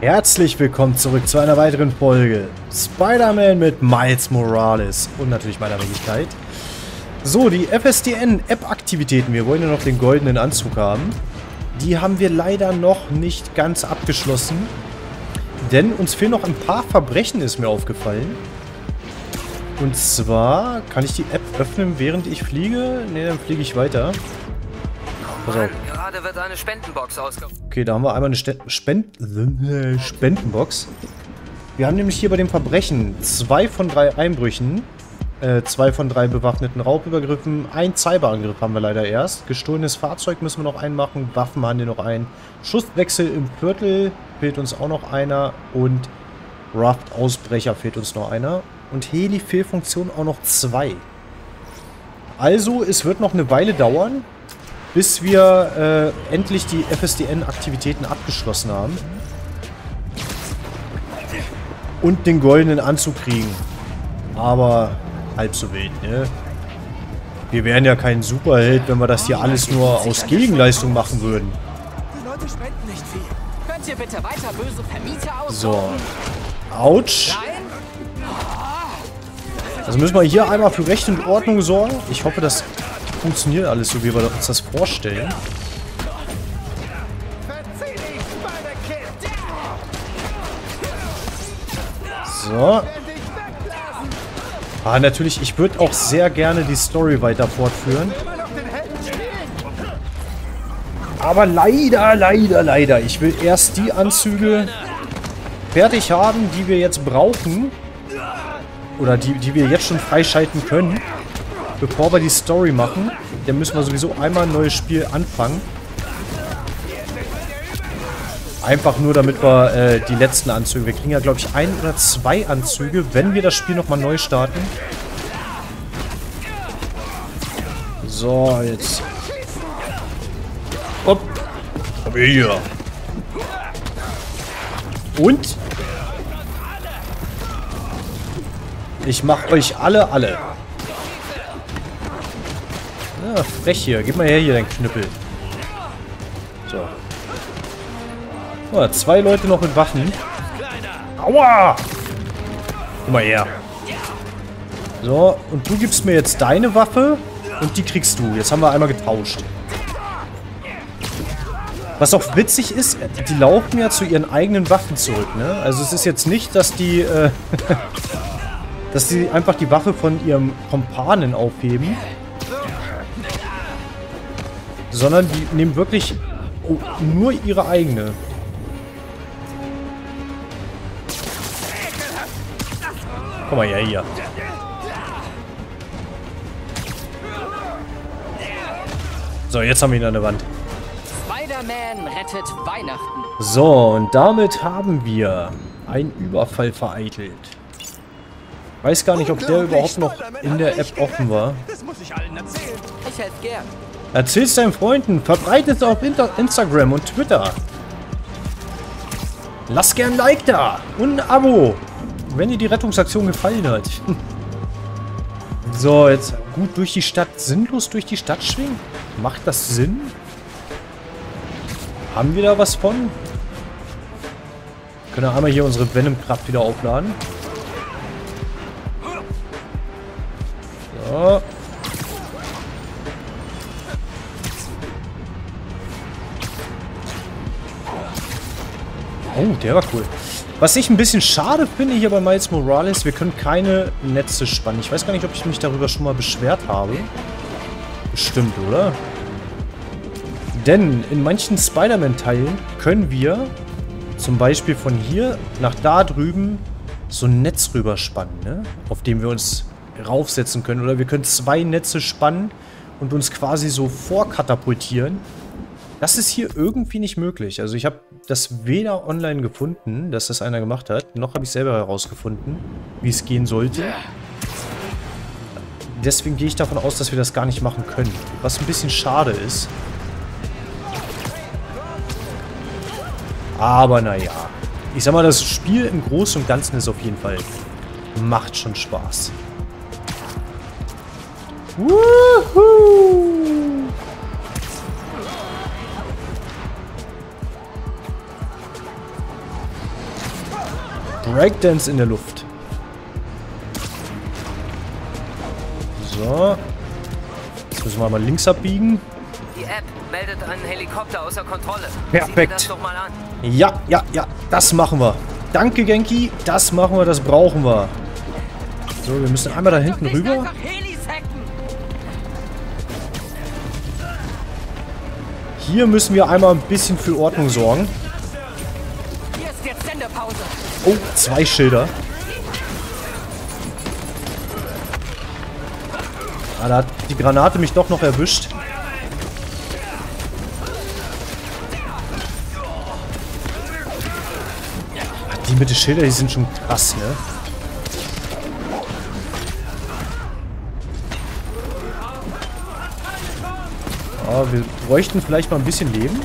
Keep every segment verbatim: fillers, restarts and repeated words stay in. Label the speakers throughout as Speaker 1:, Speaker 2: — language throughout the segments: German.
Speaker 1: Herzlich willkommen zurück zu einer weiteren Folge Spider-Man mit Miles Morales und natürlich meiner Wenigkeit. So, die F S D N-App-Aktivitäten, wir wollen ja noch den goldenen Anzug haben. Die haben wir leider noch nicht ganz abgeschlossen, denn uns fehlen noch ein paar Verbrechen, ist mir aufgefallen. Und zwar, kann ich die App öffnen, während ich fliege? Ne, dann fliege ich weiter. Pass auf.
Speaker 2: Gerade wird eine Spendenbox ausgerufen.
Speaker 1: Okay, da haben wir einmal eine St Spend äh, Spendenbox. Wir haben nämlich hier bei dem Verbrechen zwei von drei Einbrüchen, äh, zwei von drei bewaffneten Raubübergriffen, ein Cyberangriff haben wir leider erst. Gestohlenes Fahrzeug müssen wir noch einmachen, Waffenhandel noch ein. Schusswechsel im Viertel fehlt uns auch noch einer und Raft-Ausbrecher fehlt uns noch einer. Und Heli-Fehlfunktion auch noch zwei. Also, es wird noch eine Weile dauern, bis wir äh, endlich die F S D N-Aktivitäten abgeschlossen haben. Und den goldenen Anzug kriegen. Aber halb so wild, ne? Wir wären ja kein Superheld, wenn wir das hier alles nur aus Gegenleistung machen würden.
Speaker 3: Die Leute spenden nicht viel. Könnt ihr bitte weiter böse Vermieter aussuchen?
Speaker 1: So. Autsch. Also müssen wir hier einmal für Recht und Ordnung sorgen. Ich hoffe, das funktioniert alles so, wie wir uns das vorstellen. So. Ah, natürlich, ich würde auch sehr gerne die Story weiter fortführen. Aber leider, leider, leider. Ich will erst die Anzüge fertig haben, die wir jetzt brauchen. Oder die, die wir jetzt schon freischalten können. Bevor wir die Story machen, dann müssen wir sowieso einmal ein neues Spiel anfangen. Einfach nur, damit wir äh, die letzten Anzüge... Wir kriegen ja, glaube ich, ein oder zwei Anzüge, wenn wir das Spiel nochmal neu starten. So, jetzt... Hopp. Komm hier. Und? Ich mach euch alle, alle. Ah, frech hier. Gib mal her hier deinen Knüppel. So. Oh, zwei Leute noch mit Waffen. Aua! Guck mal her. So, und du gibst mir jetzt deine Waffe und die kriegst du. Jetzt haben wir einmal getauscht. Was auch witzig ist, die laufen ja zu ihren eigenen Waffen zurück, ne? Also es ist jetzt nicht, dass die, äh, dass die einfach die Waffe von ihrem Kumpanen aufheben. Sondern die nehmen wirklich oh, nur ihre eigene. Komm mal her, hier. So, jetzt haben wir ihn an der Wand.
Speaker 3: Spider-Man rettet Weihnachten.
Speaker 1: So, und damit haben wir einen Überfall vereitelt. Weiß gar nicht, ob der überhaupt noch in der App offen war.
Speaker 3: Das muss ich allen erzählen. Ich helfe gern.
Speaker 1: Erzähl's deinen Freunden, verbreitet es auf Inter Instagram und Twitter. Lass gern ein Like da und ein Abo, wenn dir die Rettungsaktion gefallen hat. So, jetzt gut durch die Stadt, sinnlos durch die Stadt schwingen? Macht das Sinn? Haben wir da was von? Können wir einmal hier unsere Venom-Kraft wieder aufladen. So. Oh, der war cool. Was ich ein bisschen schade finde hier bei Miles Morales, wir können keine Netze spannen. Ich weiß gar nicht, ob ich mich darüber schon mal beschwert habe. Bestimmt, oder? Denn in manchen Spider-Man-Teilen können wir zum Beispiel von hier nach da drüben so ein Netz rüberspannen, ne? Auf dem wir uns raufsetzen können. Oder wir können zwei Netze spannen und uns quasi so vorkatapultieren. Das ist hier irgendwie nicht möglich. Also ich habe das weder online gefunden, dass das einer gemacht hat, noch habe ich selber herausgefunden, wie es gehen sollte. Deswegen gehe ich davon aus, dass wir das gar nicht machen können. Was ein bisschen schade ist. Aber naja. Ich sag mal, das Spiel im Großen und Ganzen ist auf jeden Fall... macht schon Spaß. Woohoo! Breakdance in der Luft. So. Jetzt müssen wir mal links abbiegen.
Speaker 2: Die App meldet einen Helikopter außer Kontrolle.
Speaker 1: Perfekt.
Speaker 2: Sieh dir das doch mal an.
Speaker 1: Ja, ja, ja. Das machen wir. Danke, Genki. Das machen wir, das brauchen wir. So, wir müssen einmal da hinten rüber. Hier müssen wir einmal ein bisschen für Ordnung sorgen.
Speaker 3: Hier ist jetzt Sendepause.
Speaker 1: Oh, zwei Schilder. Ah, da hat die Granate mich doch noch erwischt. Die mit den Schildern, die sind schon krass, ne? Oh, wir bräuchten vielleicht mal ein bisschen Leben.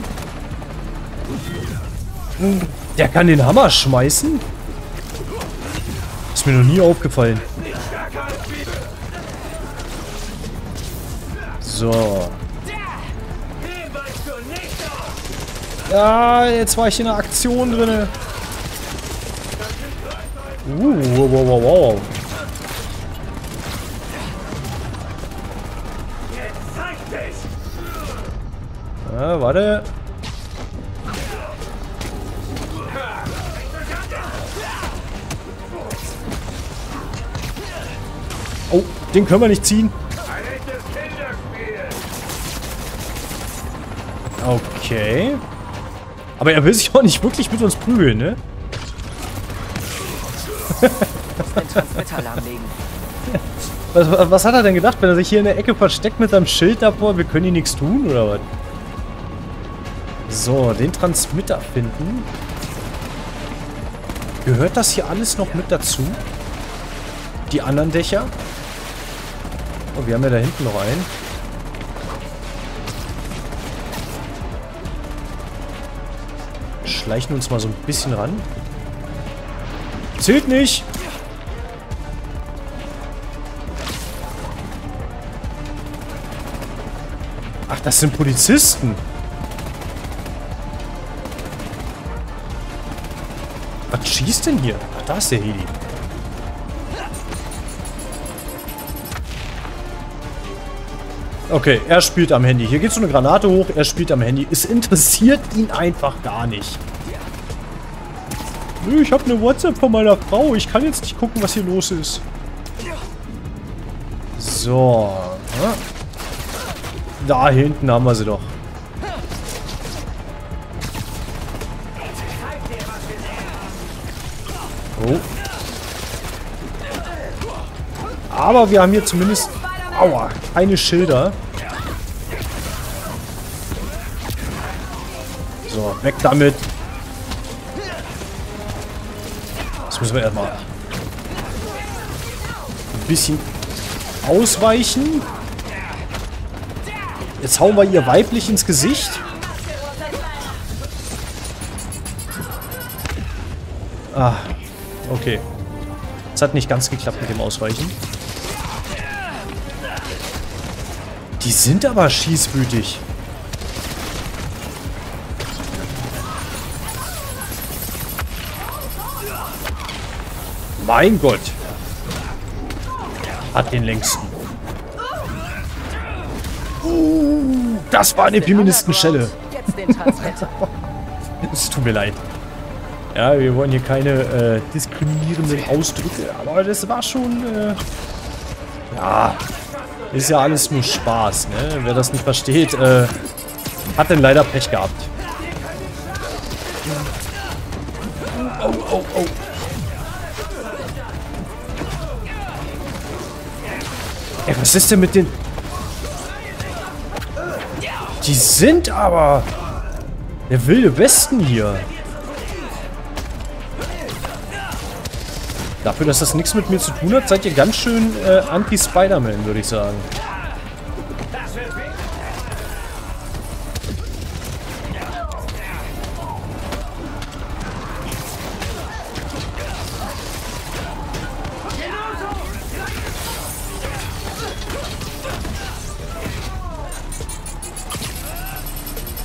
Speaker 1: Der kann den Hammer schmeißen? Ist mir noch nie aufgefallen. So. Ja, jetzt war ich in einer Aktion drin. Uh, wow, wow, wow. Ja, warte. Oh, den können wir nicht ziehen. Okay. Aber er will sich auch nicht wirklich mit uns prügeln, ne?
Speaker 3: Den Transmitter lahmlegen.
Speaker 1: Was, was hat er denn gedacht, wenn er sich hier in der Ecke versteckt mit seinem Schild davor? Wir können hier nichts tun, oder was? So, den Transmitter finden. Gehört das hier alles noch mit dazu? Die anderen Dächer? Oh, wir haben ja da hinten noch einen. Schleichen uns mal so ein bisschen ran. Zählt nicht! Ach, das sind Polizisten. Was schießt denn hier? Ach, da ist der Heli. Okay, er spielt am Handy. Hier geht so eine Granate hoch, er spielt am Handy. Es interessiert ihn einfach gar nicht. Nö, ich habe eine WhatsApp von meiner Frau. Ich kann jetzt nicht gucken, was hier los ist. So. Da hinten haben wir sie doch. Oh. Aber wir haben hier zumindest... Aua, keine Schilder. So, weg damit. Jetzt müssen wir erstmal ein bisschen ausweichen. Jetzt hauen wir ihr weiblich ins Gesicht. Ah, okay. Es hat nicht ganz geklappt mit dem Ausweichen. Die sind aber schießwütig. Mein Gott. Hat den längsten. Uh, das war eine Feministenschelle. Es tut mir leid. Ja, wir wollen hier keine äh, diskriminierenden Ausdrücke, aber das war schon... Äh, ja... Ist ja alles nur Spaß, ne? Wer das nicht versteht, äh, hat dann leider Pech gehabt. Oh, oh, oh. Ey, was ist denn mit den... Die sind aber... Der wilde Westen hier. Dafür, dass das nichts mit mir zu tun hat, seid ihr ganz schön äh, Anti-Spider-Man, würde ich sagen.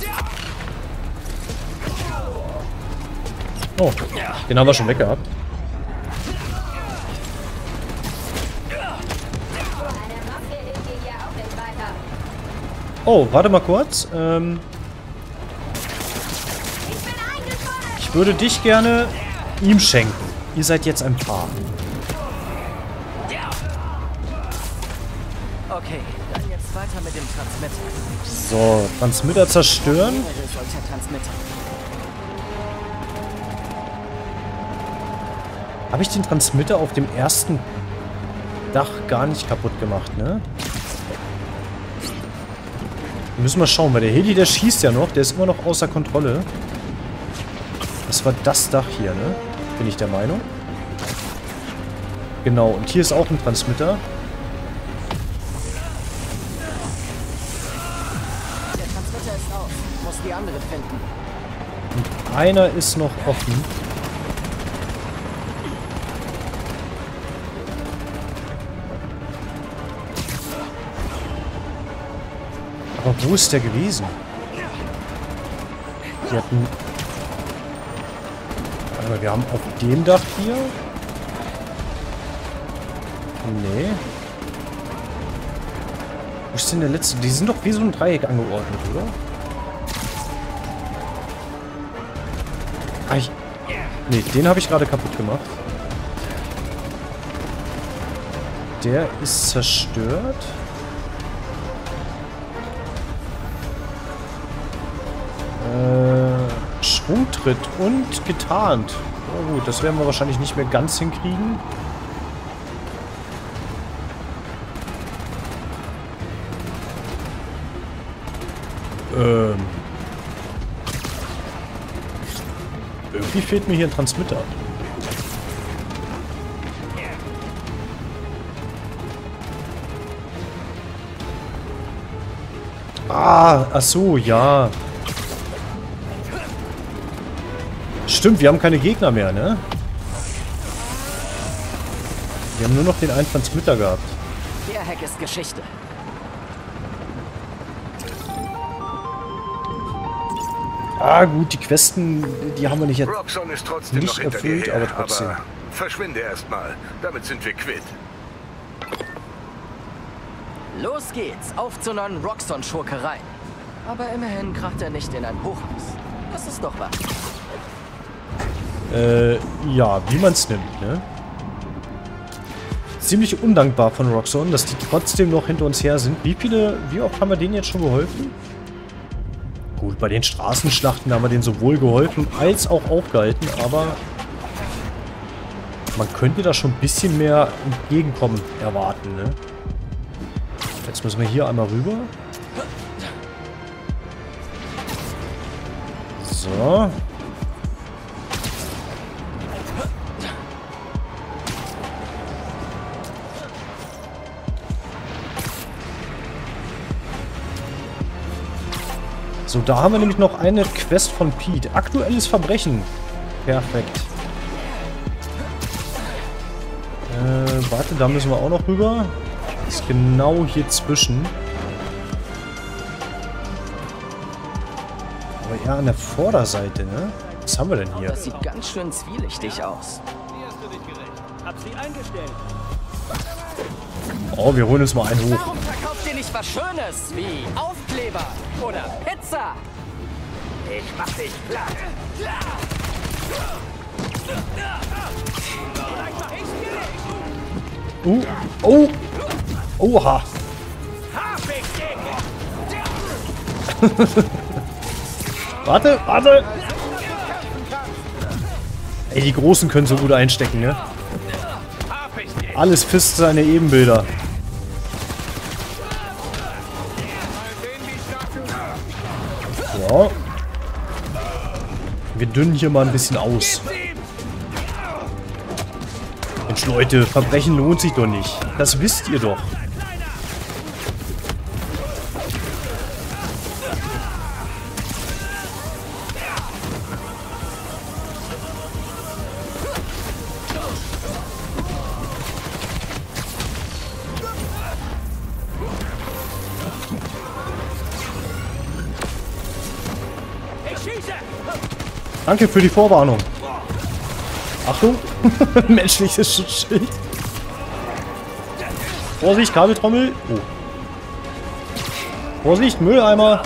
Speaker 1: Oh, den haben wir schon weg gehabt. Oh, warte mal kurz. Ähm ich würde dich gerne ihm schenken. Ihr seid jetzt ein Paar.
Speaker 3: Okay, dann jetzt weiter mit dem Transmitter.
Speaker 1: So, Transmitter zerstören.
Speaker 3: Mehrere solcher Transmitter.
Speaker 1: Habe ich den Transmitter auf dem ersten Dach gar nicht kaputt gemacht, ne? Wir müssen mal schauen, weil der Heli, der schießt ja noch. Der ist immer noch außer Kontrolle. Das war das Dach hier, ne? Bin ich der Meinung. Genau, und hier ist auch ein Transmitter.
Speaker 3: Der Transmitter ist aus. Muss die andere finden.
Speaker 1: Und einer ist noch offen. Aber wo ist der gewesen? Wir hatten... Aber wir haben auf dem Dach hier... Nee. Wo ist denn der letzte? Die sind doch wie so ein Dreieck angeordnet, oder? Ah, ich... Nee, den habe ich gerade kaputt gemacht. Der ist zerstört. Äh, Schwungtritt und getarnt. Oh gut, das werden wir wahrscheinlich nicht mehr ganz hinkriegen. Ähm. Irgendwie fehlt mir hier ein Transmitter. Ah, ach so, ja. Stimmt, wir haben keine Gegner mehr, ne? Wir haben nur noch den einen Transmitter gehabt.
Speaker 3: Der Hack ist Geschichte.
Speaker 1: Ah, gut, die Questen, die haben wir nicht,
Speaker 4: Roxxon ist trotzdem
Speaker 1: nicht
Speaker 4: noch hinter
Speaker 1: erfüllt,
Speaker 4: dir her,
Speaker 1: aber trotzdem.
Speaker 4: aber verschwinde erstmal. Damit sind wir quitt.
Speaker 3: Los geht's. Auf zur neuen Roxxon-Schurkerei. Aber immerhin kracht er nicht in ein Hochhaus. Das ist doch was.
Speaker 1: Äh, ja, wie man es nimmt, ne? Ziemlich undankbar von Roxxon, dass die trotzdem noch hinter uns her sind. Wie viele, wie oft haben wir denen jetzt schon geholfen? Gut, bei den Straßenschlachten haben wir denen sowohl geholfen als auch aufgehalten, aber man könnte da schon ein bisschen mehr Entgegenkommen erwarten, ne? Jetzt müssen wir hier einmal rüber. So. So, da haben wir nämlich noch eine Quest von Pete. Aktuelles Verbrechen. Perfekt. Äh, warte, da müssen wir auch noch rüber. Ist genau hier zwischen. Aber eher an der Vorderseite, ne? Was haben wir denn hier?
Speaker 3: Das sieht ganz schön zwielichtig aus.
Speaker 1: Oh, wir holen uns mal einen hoch.
Speaker 3: Warum verkauft ihr nicht was Schönes wie Aufkleber oder Pizza? Ich mach dich platt.
Speaker 1: Uh, oh. Oha. Warte, warte. Ey, die Großen können so gut einstecken, ne? Alles Fist seine Ebenbilder. So. Wir dünnen hier mal ein bisschen aus. Mensch, Leute, Verbrechen lohnt sich doch nicht. Das wisst ihr doch. Danke für die Vorwarnung. Achtung. Menschliches Schutzschild. Vorsicht, Kabeltrommel. Oh. Vorsicht, Mülleimer!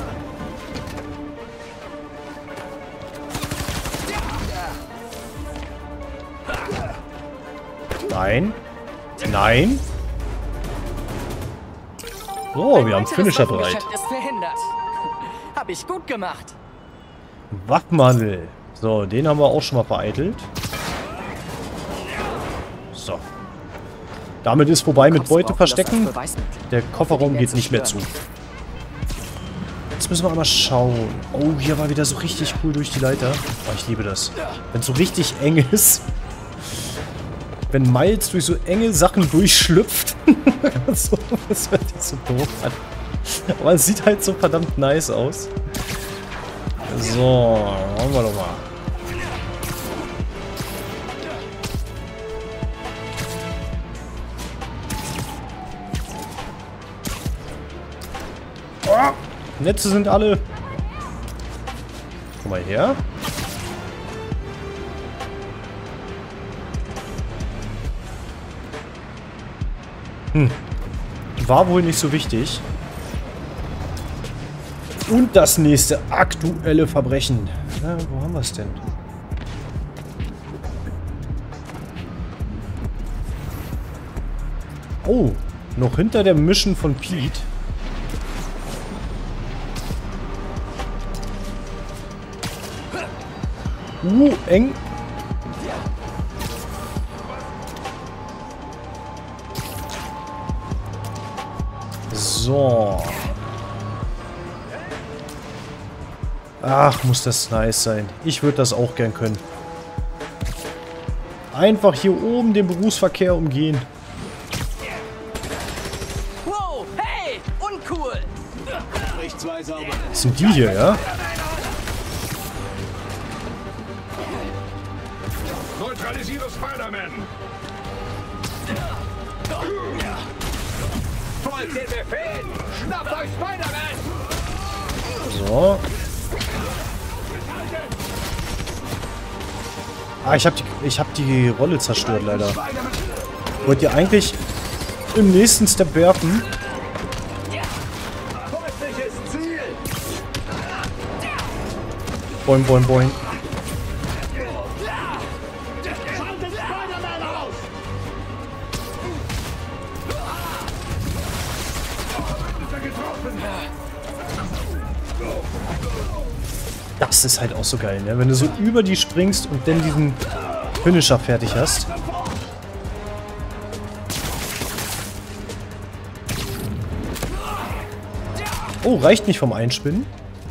Speaker 1: Nein. Nein. So, wir haben Finisher bereit.
Speaker 3: Ist verhindert. Hab ich gut gemacht.
Speaker 1: Waffenhandel. So, den haben wir auch schon mal vereitelt. So. Damit ist vorbei mit Beute verstecken. Der Kofferraum geht nicht mehr zu. Jetzt müssen wir einmal schauen. Oh, hier war wieder so richtig cool durch die Leiter. Oh, ich liebe das. Wenn es so richtig eng ist. Wenn Miles durch so enge Sachen durchschlüpft. So, das hört sich so doof an. Aber es sieht halt so verdammt nice aus. So, wollen wir doch mal. Oh, Netze sind alle. Komm mal her. Hm. War wohl nicht so wichtig. Und das nächste aktuelle Verbrechen. Na, wo haben wir es denn? Oh, noch hinter der Mission von Pete. Uh, eng. So. Ach, muss das nice sein. Ich würde das auch gern können. Einfach hier oben den Berufsverkehr umgehen.
Speaker 3: Wow, hey, uncool.
Speaker 1: Was sind die hier, ja?
Speaker 4: Neutralisiere Spider-Man! Folgt den Befehl! Schnappt euch Spider-Man!
Speaker 1: So. Ah, ich habe die, ich hab die Rolle zerstört, leider. Wollt ihr eigentlich im nächsten Step werfen? Boing, boing, boing. Das ist halt auch so geil, ne? Wenn du so über die springst und dann diesen Finisher fertig hast. Oh, reicht nicht vom Einspinnen.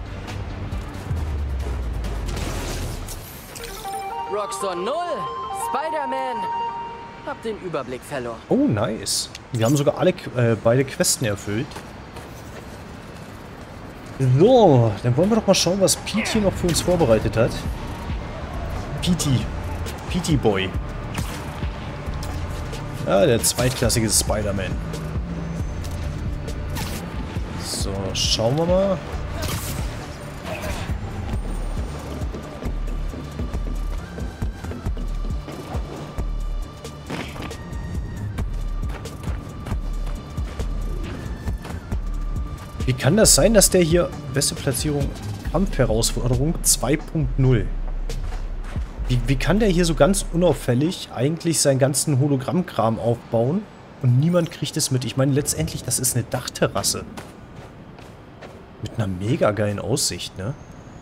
Speaker 3: Rockstar null, Spider-Man. Hab den Überblick verloren.
Speaker 1: Oh, nice. Wir haben sogar alle äh, beide Questen erfüllt. So, dann wollen wir doch mal schauen, was Pete hier noch für uns vorbereitet hat. Petey. Petey Boy. Ja, der zweitklassige Spider-Man. So, schauen wir mal. Wie kann das sein, dass der hier... Beste Platzierung, Kampfherausforderung zwei Punkt null. Wie, wie kann der hier so ganz unauffällig eigentlich seinen ganzen Hologrammkram aufbauen und niemand kriegt es mit? Ich meine, letztendlich, das ist eine Dachterrasse. Mit einer mega geilen Aussicht, ne?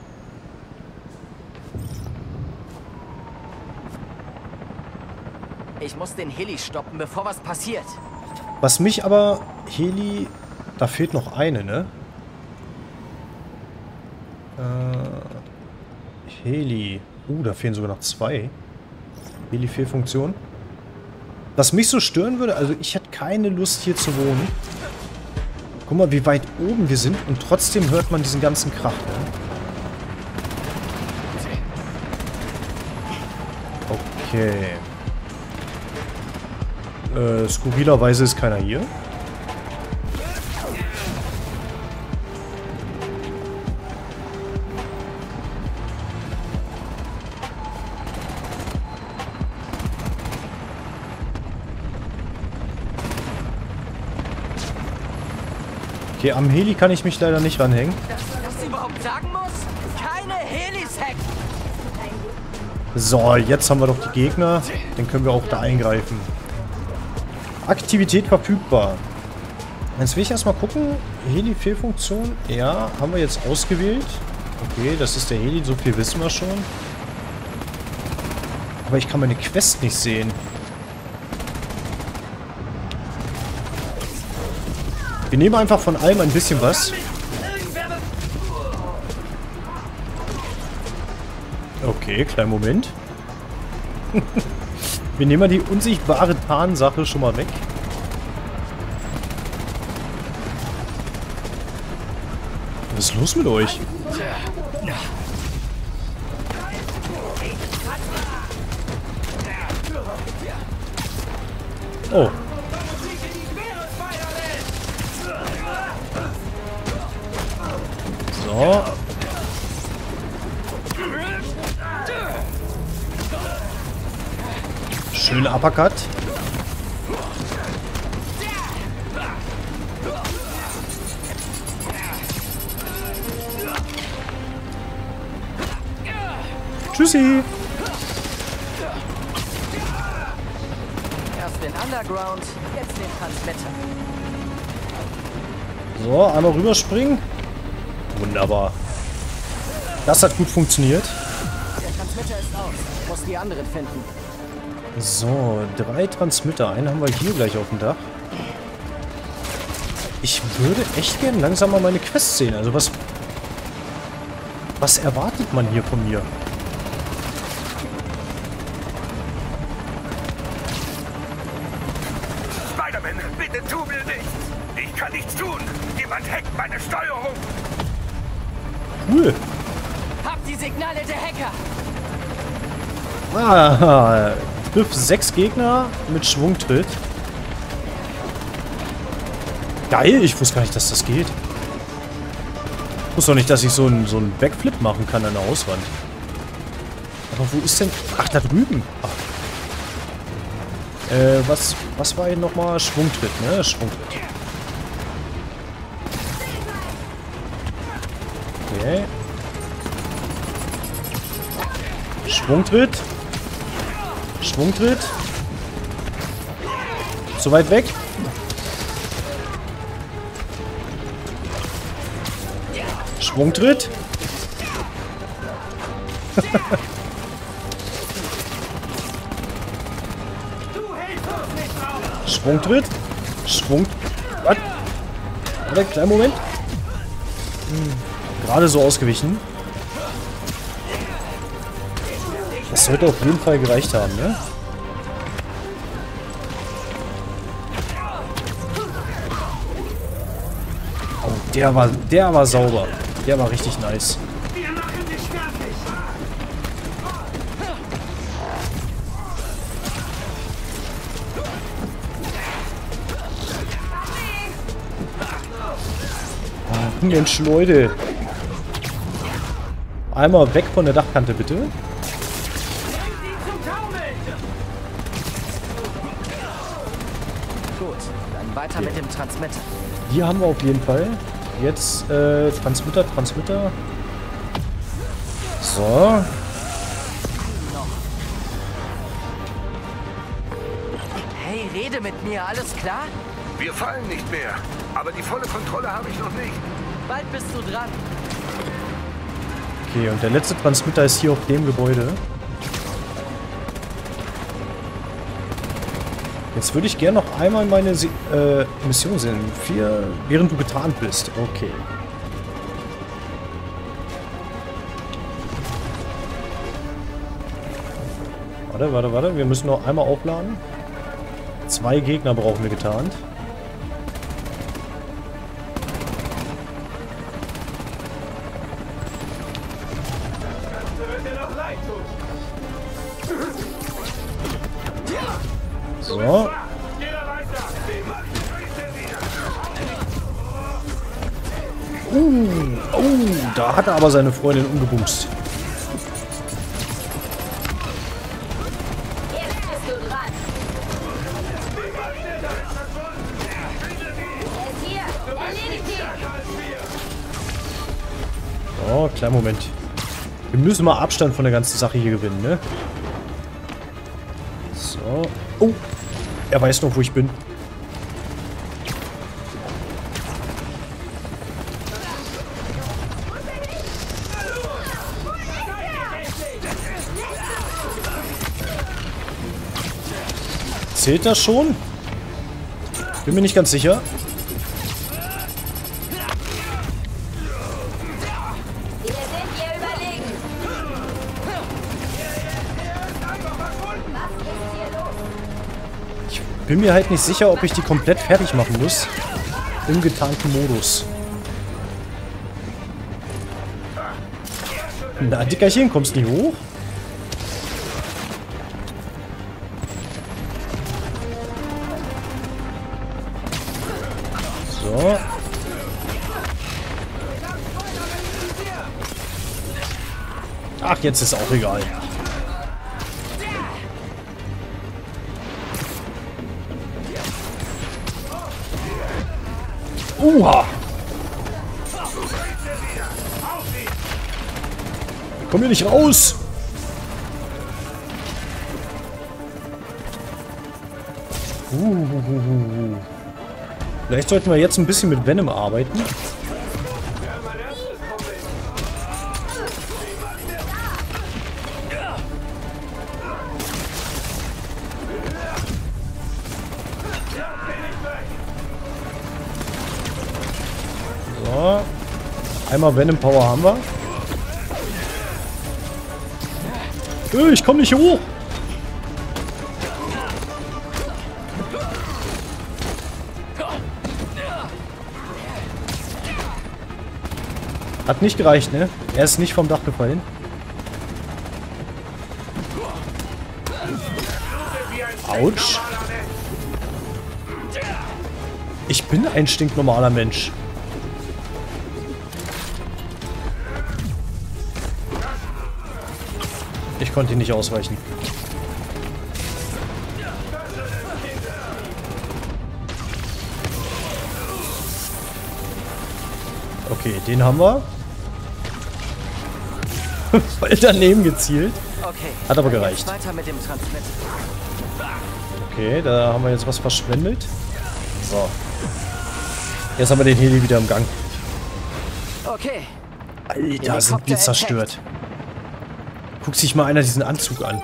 Speaker 3: Ich muss den Heli stoppen, bevor was passiert.
Speaker 1: Was mich aber... Heli... Da fehlt noch eine, ne? Äh, Heli. Uh, da fehlen sogar noch zwei. Heli-Fehlfunktion. Was mich so stören würde, also ich hätte keine Lust hier zu wohnen. Guck mal, wie weit oben wir sind und trotzdem hört man diesen ganzen Krach, ne? Okay. Äh, skurrilerweise ist keiner hier. Okay, am Heli kann ich mich leider nicht ranhängen.
Speaker 3: Dass ich das überhaupt sagen muss? Keine Helis hacken!
Speaker 1: So, jetzt haben wir doch die Gegner. Dann können wir auch da eingreifen. Aktivität verfügbar. Jetzt will ich erstmal gucken. Heli-Fehlfunktion. Ja, haben wir jetzt ausgewählt. Okay, das ist der Heli. So viel wissen wir schon. Aber ich kann meine Quest nicht sehen. Wir nehmen einfach von allem ein bisschen was. Okay, kleinen Moment. Wir nehmen mal die unsichtbare Tarnsache schon mal weg. Was ist los mit euch? Oh. So. Schöner Uppercut. Tschüssi.
Speaker 3: Erst den Underground, jetzt den Transmitter.
Speaker 1: So, einmal rüberspringen. Wunderbar. Das hat gut funktioniert.
Speaker 3: Der Transmitter ist aus. Ich muss die anderen finden.
Speaker 1: So, drei Transmitter. Einen haben wir hier gleich auf dem Dach. Ich würde echt gern langsam mal meine Quest sehen. Also was... Was erwartet man hier von mir?
Speaker 4: Spider-Man, bitte tu mir nichts. Ich kann nichts tun. Jemand hackt meine Steuerung.
Speaker 1: Cool.
Speaker 3: Hab die Signale der Hacker!
Speaker 1: Ah, trifft sechs Gegner mit Schwungtritt. Geil, ich wusste gar nicht, dass das geht. Ich wusste doch nicht, dass ich so einen so einen Backflip machen kann an der Auswand. Aber wo ist denn... Ach, da drüben. Ach. Äh, was, was war hier nochmal? Schwungtritt, ne? Schwungtritt. Okay. Schwungtritt. Schwungtritt. So weit weg. Schwungtritt. Schwungtritt. Schwung... Was? Warte, kleinen Moment. Hm. Gerade so ausgewichen. Das sollte auf jeden Fall gereicht haben, ne? Oh, der war, der war sauber. Der war richtig nice.
Speaker 4: Wir machen dich fertig.
Speaker 1: Ah, Mensch, Leute. Einmal weg von der Dachkante, bitte.
Speaker 3: Gut, dann weiter mit dem Transmitter.
Speaker 1: Die haben wir auf jeden Fall. Jetzt äh, Transmitter, Transmitter. So.
Speaker 3: Hey, rede mit mir, alles klar?
Speaker 4: Wir fallen nicht mehr. Aber die volle Kontrolle habe ich noch nicht.
Speaker 3: Bald bist du dran.
Speaker 1: Okay, und der letzte Transmitter ist hier auf dem Gebäude. Jetzt würde ich gerne noch einmal meine Se äh, Mission sehen, für, während du getarnt bist. Okay. Warte, warte, warte. Wir müssen noch einmal aufladen. Zwei Gegner brauchen wir getarnt. So. Uh, oh, da hat er aber seine Freundin umgebumst.
Speaker 5: Jetzt bist du dran. Er ist hier. Erledigt ihn.
Speaker 1: Oh, kleinen Moment. Wir müssen mal Abstand von der ganzen Sache hier gewinnen, ne? So. Oh, er weiß noch, wo ich bin. Zählt das schon? Bin mir nicht ganz sicher. Ich bin mir halt nicht sicher, ob ich die komplett fertig machen muss. Im getarnten Modus. Na, Dickerchen, kommst nicht hoch? So. Ach, jetzt ist auch egal. Uha! Ich komm hier nicht raus! Uhuhuhu. Vielleicht sollten wir jetzt ein bisschen mit Venom arbeiten. So. Einmal Venom Power haben wir. Äh, ich komme nicht hoch. Hat nicht gereicht, ne? Er ist nicht vom Dach gefallen. Autsch. Ich bin ein stinknormaler Mensch. Ich konnte ihn nicht ausweichen. Okay, den haben wir. Voll daneben gezielt.
Speaker 3: Okay.
Speaker 1: Hat aber gereicht.
Speaker 3: Weiter mit dem Transmitter.
Speaker 1: Okay, da haben wir jetzt was verschwendet. So. Jetzt haben wir den Heli wieder im Gang.
Speaker 3: Okay.
Speaker 1: Alter, sind wir zerstört. Guckt sich mal einer diesen Anzug an.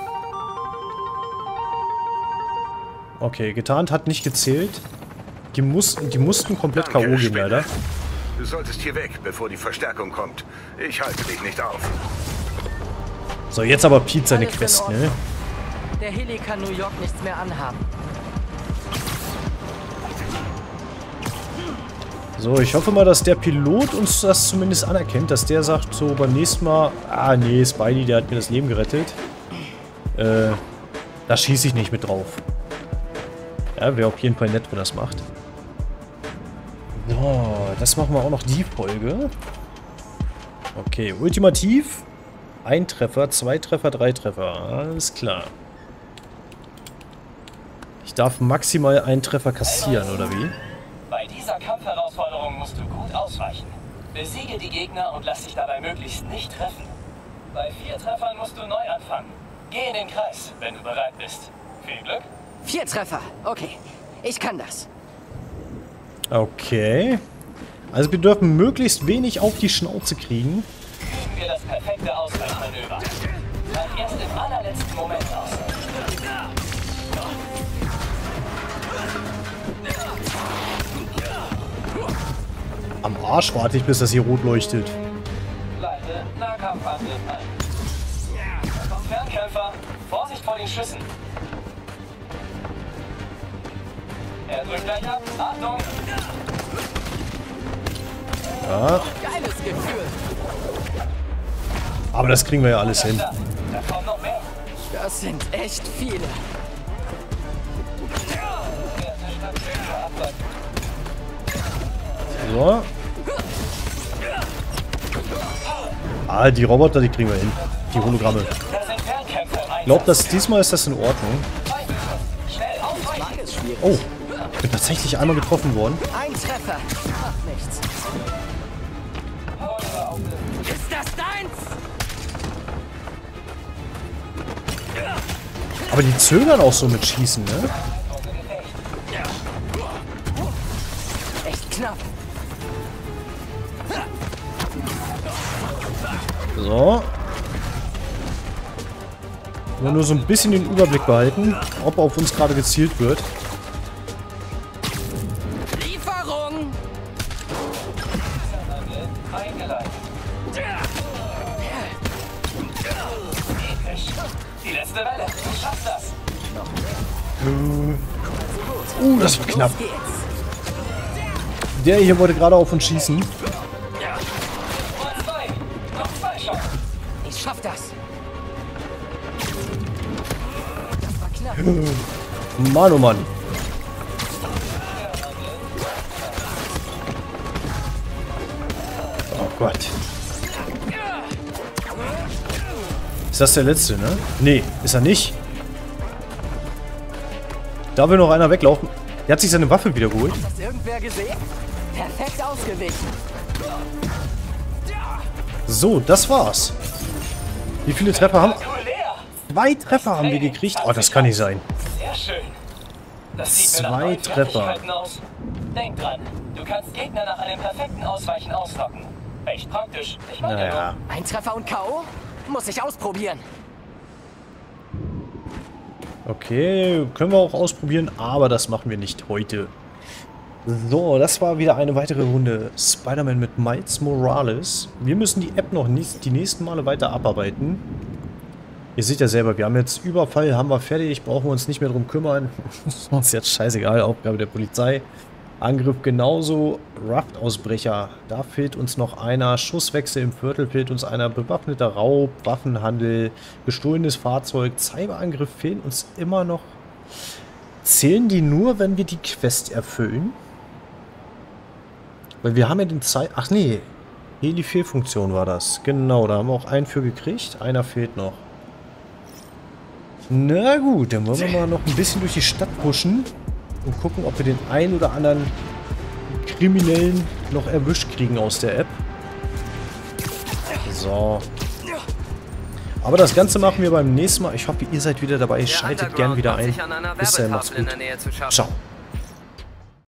Speaker 1: Okay, getarnt hat nicht gezählt. Die, muss, die mussten komplett K O gehen, leider.
Speaker 4: Du solltest hier weg, bevor die Verstärkung kommt. Ich halte dich nicht auf.
Speaker 1: So, jetzt aber Pete seine
Speaker 3: Alles in
Speaker 1: Quest,
Speaker 3: Ordnung.
Speaker 1: ne?
Speaker 3: Der Heli kann New York nichts mehr anhaben.
Speaker 1: So, ich hoffe mal, dass der Pilot uns das zumindest anerkennt, dass der sagt so beim nächsten Mal, ah nee, Spidey, der hat mir das Leben gerettet. Äh, da schieße ich nicht mit drauf. Ja, wäre auf jeden Fall nett, wenn er das macht. So, das machen wir auch noch die Folge. Okay, ultimativ. Ein Treffer, zwei Treffer, drei Treffer. Alles klar. Ich darf maximal einen Treffer kassieren, oder wie?
Speaker 5: Bei dieser Kampfherausforderung musst du gut ausweichen. Besiege die Gegner und lass dich dabei möglichst nicht treffen. Bei vier Treffern musst du neu anfangen. Geh in den Kreis, wenn du bereit bist. Viel Glück.
Speaker 3: Vier Treffer. Okay. Ich kann das.
Speaker 1: Okay. Also wir dürfen möglichst wenig auf die Schnauze kriegen.
Speaker 5: Üben wir das perfekte Ausweichmanöver. Bleib erst im allerletzten Moment aus.
Speaker 1: Am Arsch warte ich, bis das hier rot leuchtet.
Speaker 5: Leite Nahkampfangriff ein. Da kommt Fernkämpfer. Vorsicht vor den Schüssen. Er drückt gleich ab. Achtung!
Speaker 1: Ja,
Speaker 3: Geiles Gefühl.
Speaker 1: aber das kriegen wir ja alles hin.
Speaker 5: Da kommt noch mehr.
Speaker 3: Das sind echt viele.
Speaker 1: So. Ah, die Roboter, die kriegen wir hin. Die Hologramme.
Speaker 5: Das sind Fernkämpfer im
Speaker 1: Ich glaube, dass diesmal ist das in Ordnung.
Speaker 5: Schnell aufweichen!
Speaker 3: Mag ist schwierig.
Speaker 1: Oh, ich bin tatsächlich einmal getroffen worden.
Speaker 3: Ein Treffer. Macht nichts.
Speaker 5: Feuer auf den-
Speaker 3: ist deins!
Speaker 1: Aber die zögern auch so mit Schießen, ne?
Speaker 3: Echt knapp.
Speaker 1: So. Wir nur so ein bisschen den Überblick behalten, ob auf uns gerade gezielt wird.
Speaker 3: Lieferung!
Speaker 5: Eingeleitet. Die letzte Welle. Du schaffst das.
Speaker 1: Uh, das war knapp.
Speaker 3: Los geht's.
Speaker 1: Der hier wollte gerade auf uns schießen.
Speaker 5: Und zwei. Noch zwei Chancen.
Speaker 3: Ich schaff das. Das war knapp.
Speaker 1: Mann, oh Mann. Oh Gott. Ist das der letzte, ne? Nee, ist er nicht. Da will noch einer weglaufen. Der hat sich seine Waffe wieder geholt.
Speaker 3: Hat das irgendwer gesehen? Perfekt ausgewichen.
Speaker 1: So, das war's. Wie viele Treffer haben...
Speaker 5: Du leer.
Speaker 1: Zwei Treffer haben wir gekriegt. Oh, das kann nicht sein.
Speaker 5: Sehr schön. Das sieht mir nach
Speaker 1: Zwei
Speaker 5: neuen
Speaker 1: Treffer.
Speaker 5: Fertigkeiten aus. Denk dran, du kannst Gegner nach einem perfekten Ausweichen auslocken. Echt praktisch. Ich meine
Speaker 1: Naja.
Speaker 3: Ein Treffer und K O? Muss ich ausprobieren.
Speaker 1: Okay, können wir auch ausprobieren, aber das machen wir nicht heute. So, das war wieder eine weitere Runde Spider-Man mit Miles Morales. Wir müssen die App noch nicht, die nächsten Male weiter abarbeiten. Ihr seht ja selber, wir haben jetzt Überfall, haben wir fertig, brauchen wir uns nicht mehr drum kümmern. Das ist uns jetzt scheißegal, Aufgabe der Polizei. Angriff genauso, Raft-Ausbrecher, da fehlt uns noch einer, Schusswechsel im Viertel fehlt uns einer, bewaffneter Raub, Waffenhandel, gestohlenes Fahrzeug, Cyberangriff fehlen uns immer noch. Zählen die nur, wenn wir die Quest erfüllen? Weil wir haben ja den Zeit... Ach nee, Heli-Fehlfunktion war das. Genau, da haben wir auch einen für gekriegt, einer fehlt noch. Na gut, dann wollen wir mal noch ein bisschen durch die Stadt pushen. Und gucken, ob wir den einen oder anderen Kriminellen noch erwischt kriegen aus der App. So. Aber das Ganze machen wir beim nächsten Mal. Ich hoffe, ihr seid wieder dabei. Schaltet gern wieder ein. Bis dann, macht's gut. Ciao.